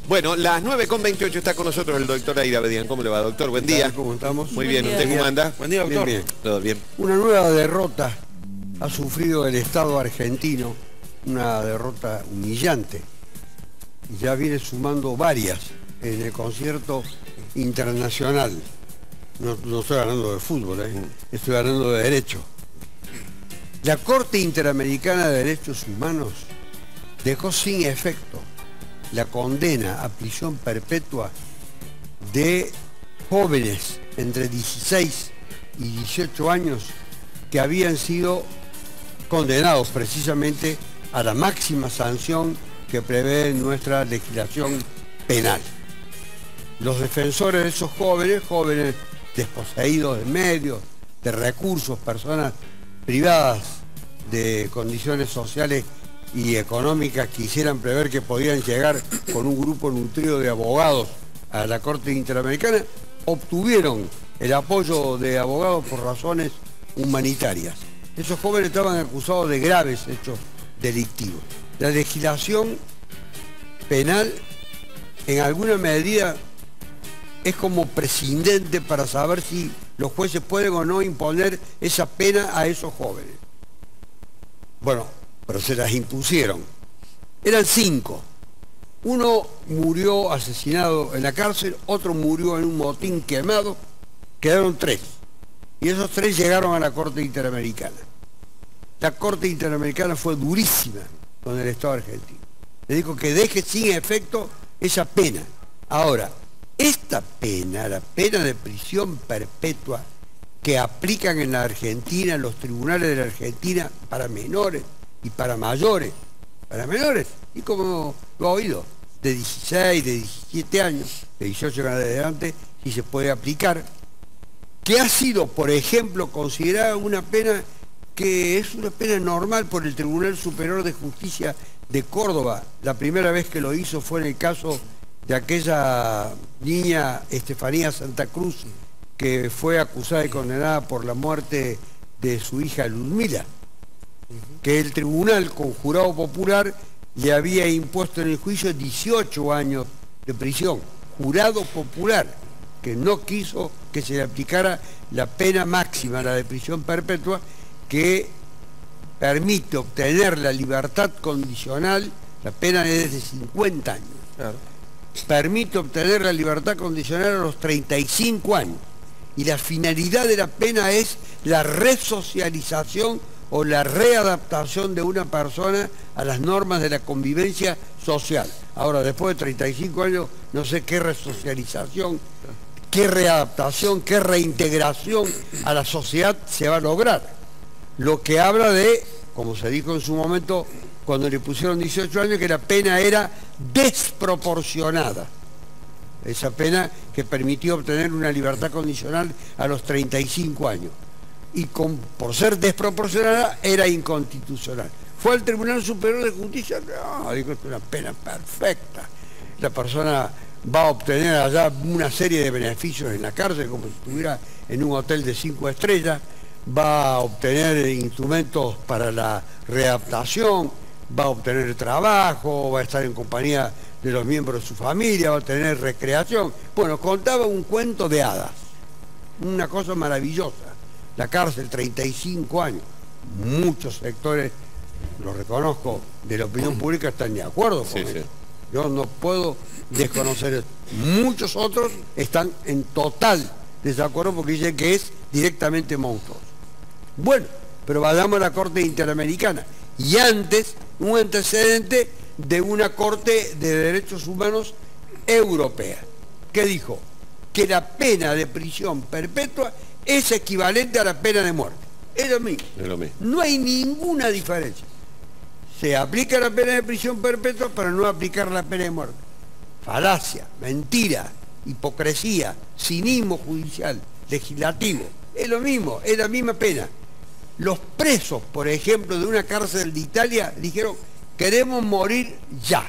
Bueno, las 9:28 está con nosotros el doctor Aida Bedián. ¿Cómo le va, doctor? Buen día. ¿Cómo estamos? Muy bien, ¿usted cómo anda? Buen día, doctor. Bien, todo bien. Una nueva derrota ha sufrido el Estado argentino, una derrota humillante. Y ya viene sumando varias en el concierto internacional. No estoy hablando de fútbol, estoy hablando de derecho. La Corte Interamericana de Derechos Humanos dejó sin efecto la condena a prisión perpetua de jóvenes entre 16 y 18 años que habían sido condenados precisamente a la máxima sanción que prevé nuestra legislación penal. Los defensores de esos jóvenes desposeídos de medios, de recursos, personas privadas de condiciones sociales y económicas, quisieran prever que podían llegar con un grupo nutrido de abogados a la Corte Interamericana, obtuvieron el apoyo de abogados por razones humanitarias. Esos jóvenes estaban acusados de graves hechos delictivos. La legislación penal en alguna medida es como prescindente para saber si los jueces pueden o no imponer esa pena a esos jóvenes. Bueno, pero se las impusieron. Eran 5. Uno murió asesinado en la cárcel, otro murió en un motín quemado, quedaron 3. Y esos 3 llegaron a la Corte Interamericana. La Corte Interamericana fue durísima con el Estado argentino. Le dijo que deje sin efecto esa pena. Ahora, esta pena, la pena de prisión perpetua que aplican en la Argentina, los tribunales de la Argentina, para menores y para mayores, para menores, y como lo ha oído, de 16, de 17 años, de 18 en adelante, si se puede aplicar, que ha sido, por ejemplo, considerada una pena que es una pena normal por el Tribunal Superior de Justicia de Córdoba. La primera vez que lo hizo fue en el caso de aquella niña Estefanía Santa Cruz, que fue acusada y condenada por la muerte de su hija Ludmila, que el tribunal con jurado popular le había impuesto en el juicio 18 años de prisión. Jurado popular, que no quiso que se le aplicara la pena máxima, la de prisión perpetua, que permite obtener la libertad condicional. La pena es de 50 años. Claro. Permite obtener la libertad condicional a los 35 años. Y la finalidad de la pena es la resocialización o la readaptación de una persona a las normas de la convivencia social. Ahora, después de 35 años, no sé qué resocialización, qué readaptación, qué reintegración a la sociedad se va a lograr. Lo que habla de, como se dijo en su momento, cuando le pusieron 18 años, que la pena era desproporcionada. Esa pena que permitió obtener una libertad condicional a los 35 años. Y por ser desproporcionada, era inconstitucional. Fue al Tribunal Superior de Justicia, no, dijo, es una pena perfecta. La persona va a obtener allá una serie de beneficios en la cárcel, como si estuviera en un hotel de 5 estrellas, va a obtener instrumentos para la readaptación, va a obtener trabajo, va a estar en compañía de los miembros de su familia, va a tener recreación. Bueno, contaba un cuento de hadas, una cosa maravillosa. La cárcel, 35 años. Muchos sectores, lo reconozco, de la opinión pública están de acuerdo con eso. Yo no puedo desconocer eso. Muchos otros están en total desacuerdo porque dicen que es directamente monstruoso. Bueno, pero vayamos a la Corte Interamericana. Y antes, un antecedente de una Corte de Derechos Humanos europea, que dijo que la pena de prisión perpetua es equivalente a la pena de muerte. Es lo mismo. Es lo mismo. No hay ninguna diferencia. Se aplica la pena de prisión perpetua para no aplicar la pena de muerte. Falacia, mentira, hipocresía, cinismo judicial, legislativo. Es lo mismo, es la misma pena. Los presos, por ejemplo, de una cárcel de Italia, dijeron, queremos morir ya,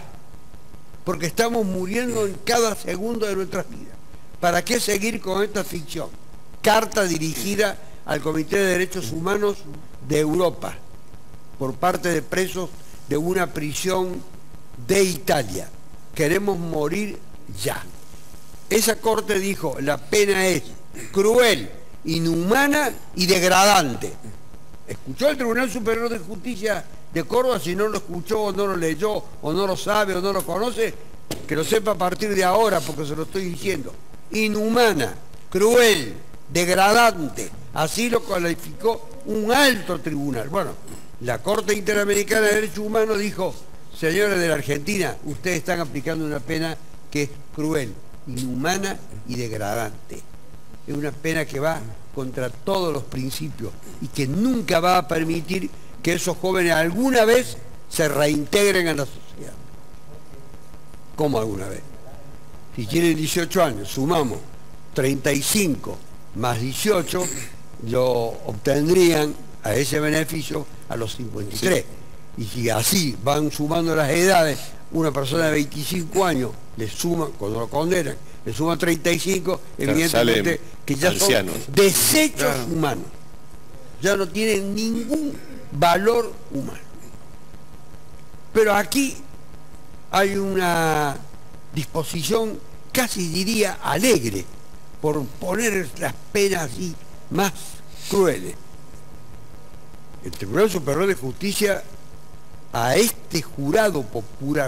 porque estamos muriendo en cada segundo de nuestras vidas. ¿Para qué seguir con esta ficción? Carta dirigida al Comité de Derechos Humanos de Europa, por parte de presos de una prisión de Italia. queremos morir ya. Esa corte dijo, la pena es cruel, inhumana y degradante. ¿Escuchó el Tribunal Superior de Justicia de Córdoba? Si no lo escuchó, o no lo leyó, o no lo sabe, o no lo conoce, que lo sepa a partir de ahora, porque se lo estoy diciendo. Inhumana, cruel, degradante. Así lo calificó un alto tribunal. Bueno, la Corte Interamericana de Derechos Humanos dijo, señores de la Argentina, ustedes están aplicando una pena que es cruel, inhumana y degradante. Es una pena que va contra todos los principios y que nunca va a permitir que esos jóvenes alguna vez se reintegren a la sociedad. ¿Cómo alguna vez? Si tienen 18 años, sumamos 35 más 18, lo obtendrían a ese beneficio a los 53. Sí. Y si así van sumando las edades, una persona de 25 años le suma, cuando lo condenan, le suma 35, evidentemente que ya ancianos. Son desechos humanos. Ya no tienen ningún valor humano. Pero aquí hay una disposición, casi diría alegre, por poner las penas así más crueles. El Tribunal Superior de Justicia a este jurado popular,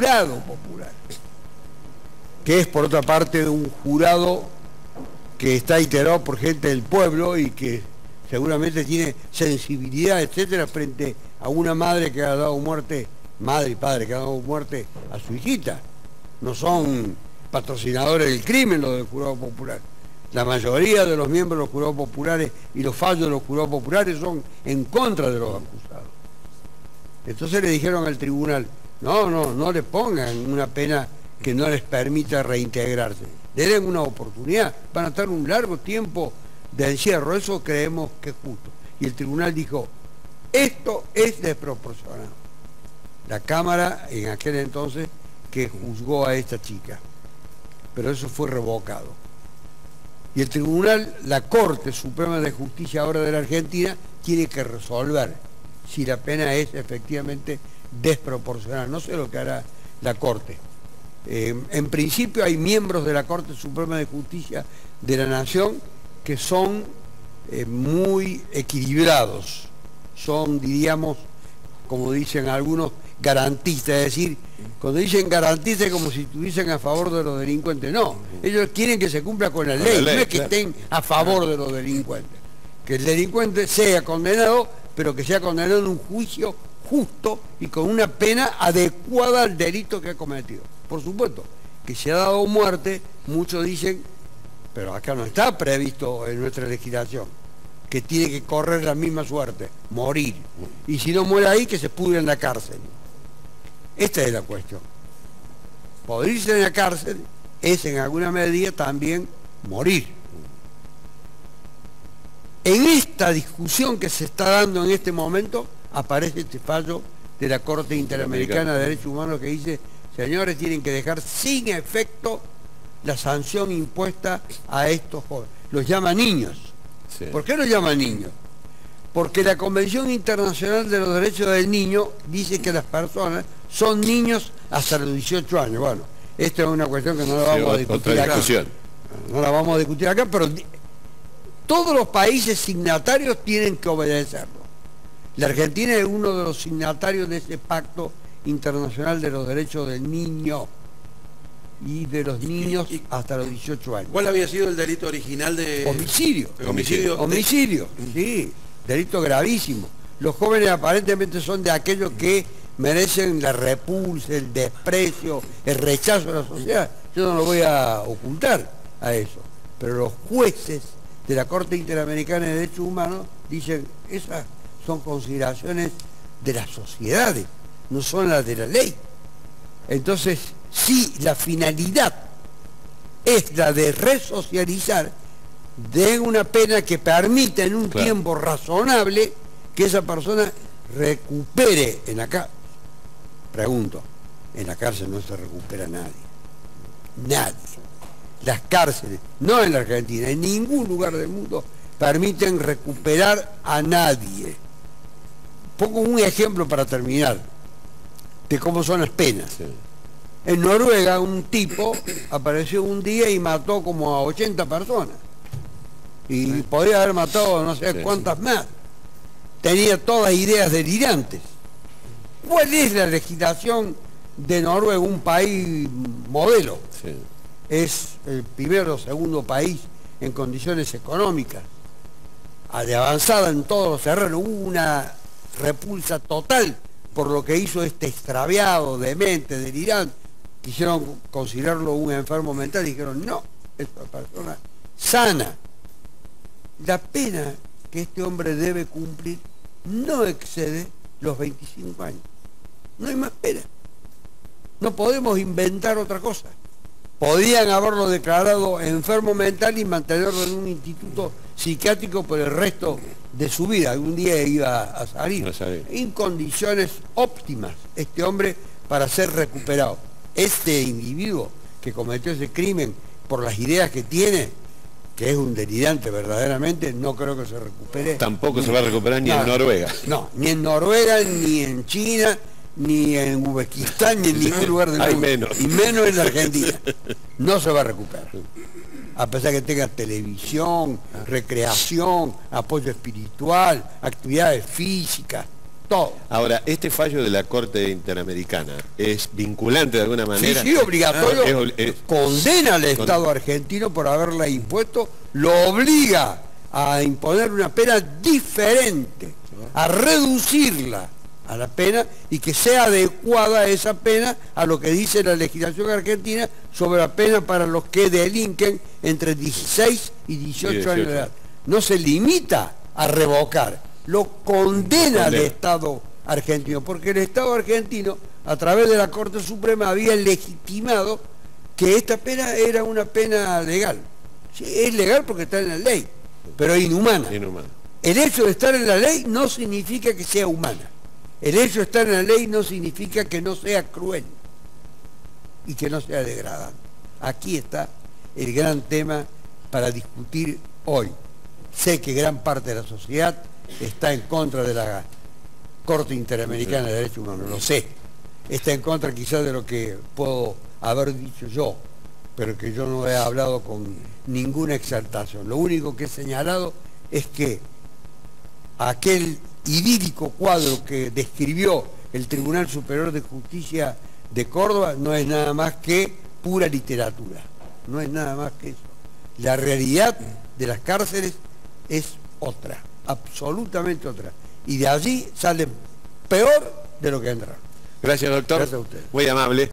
que es por otra parte un jurado que está integrado por gente del pueblo y que seguramente tiene sensibilidad, etcétera, frente a una madre que ha dado muerte, madre y padre que ha dado muerte a su hijita. No son patrocinadores del crimen los del jurado popular. La mayoría de los miembros de los jurados populares y los fallos de los jurados populares son en contra de los acusados. Entonces le dijeron al tribunal, no le pongan una pena que no les permita reintegrarse. Le den una oportunidad, van a estar un largo tiempo de encierro, eso creemos que es justo. Y el tribunal dijo, esto es desproporcionado. La Cámara, en aquel entonces, que juzgó a esta chica. Pero eso fue revocado. Y el tribunal, la Corte Suprema de Justicia ahora de la Argentina, tiene que resolver si la pena es efectivamente desproporcional. No sé lo que hará la Corte. En principio hay miembros de la Corte Suprema de Justicia de la Nación que son muy equilibrados. Son, diríamos, como dicen algunos, garantistas. Es decir, cuando dicen garantistas es como si estuviesen a favor de los delincuentes. No, ellos quieren que se cumpla con la ley, no es que estén a favor de los delincuentes. Que el delincuente sea condenado, pero que sea condenado en un juicio justo y con una pena adecuada al delito que ha cometido. Por supuesto, que se ha dado muerte, muchos dicen, pero acá no está previsto en nuestra legislación, que tiene que correr la misma suerte, morir. Y si no muere ahí, que se pudre en la cárcel. Esta es la cuestión. Podrirse en la cárcel es en alguna medida también morir. En esta discusión que se está dando en este momento, aparece este fallo de la Corte Interamericana de Derechos Humanos que dice, señores, tienen que dejar sin efecto la sanción impuesta a estos jóvenes. Los llama niños. Sí. ¿Por qué los llama niños? Porque la Convención Internacional de los Derechos del Niño dice que las personas son niños hasta los 18 años. Bueno, esta es una cuestión que no la vamos a discutir acá. No la vamos a discutir acá, pero todos los países signatarios tienen que obedecerlo. La Argentina es uno de los signatarios de ese pacto internacional de los derechos del niño y de los niños hasta los 18 años. ¿Cuál había sido el delito original de...? Homicidio. Homicidio, sí. Delito gravísimo. Los jóvenes aparentemente son de aquellos que merecen la repulsa, el desprecio, el rechazo de la sociedad. Yo no lo voy a ocultar a eso. Pero los jueces de la Corte Interamericana de Derechos Humanos dicen, esas son consideraciones de las sociedades, no son las de la ley. Entonces, si la finalidad es la de resocializar, den una pena que permita en un tiempo razonable que esa persona recupere en la cárcel. Pregunto, en la cárcel no se recupera nadie. Nadie. Las cárceles, no en la Argentina, en ningún lugar del mundo, permiten recuperar a nadie. Pongo un ejemplo para terminar de cómo son las penas. Sí. En Noruega un tipo apareció un día y mató como a 80 personas. Y podría haber matado no sé cuántas más. Tenía todas ideas delirantes. ¿Cuál es la legislación de Noruega, un país modelo? Sí. Es el primero o segundo país en condiciones económicas, de avanzada en todos los terrenos. Hubo una repulsa total por lo que hizo este extraviado, demente, delirante. Quisieron considerarlo un enfermo mental y dijeron, no, es una persona sana. La pena que este hombre debe cumplir no excede los 25 años. No hay más pena. No podemos inventar otra cosa. Podían haberlo declarado enfermo mental y mantenerlo en un instituto psiquiátrico por el resto de su vida. Algún día iba a salir. En condiciones óptimas este hombre para ser recuperado. Este individuo que cometió ese crimen por las ideas que tiene, que es un delirante verdaderamente, no creo que se recupere. Tampoco se va a recuperar ni en Noruega. No, ni en Noruega, ni en China, ni en Uzbekistán, ni en ningún lugar del mundo. Menos. Y menos en la Argentina. No se va a recuperar. A pesar que tenga televisión, recreación, apoyo espiritual, actividades físicas, todo. Ahora, este fallo de la Corte Interamericana es vinculante de alguna manera. Sí, obligatorio. Es condena al Estado argentino por haberla impuesto, lo obliga a imponer una pena diferente, a reducirla a la pena y que sea adecuada esa pena a lo que dice la legislación argentina sobre la pena para los que delinquen entre 16 y 18 años de edad. No se limita a revocar, lo condena al Estado argentino, porque el Estado argentino, a través de la Corte Suprema, había legitimado que esta pena era una pena legal. Sí, es legal porque está en la ley, pero es inhumana. El hecho de estar en la ley no significa que sea humana. El hecho de estar en la ley no significa que no sea cruel y que no sea degradante. Aquí está el gran tema para discutir hoy. Sé que gran parte de la sociedad está en contra de la Corte Interamericana de Derechos Humanos, lo sé. Está en contra quizás de lo que puedo haber dicho yo, pero que yo no he hablado con ninguna exaltación. Lo único que he señalado es que aquel idílico cuadro que describió el Tribunal Superior de Justicia de Córdoba no es nada más que pura literatura, no es nada más que eso. La realidad de las cárceles es otra, absolutamente otra, y de allí salen peor de lo que entraron. Gracias, doctor. Gracias a usted. Muy amable.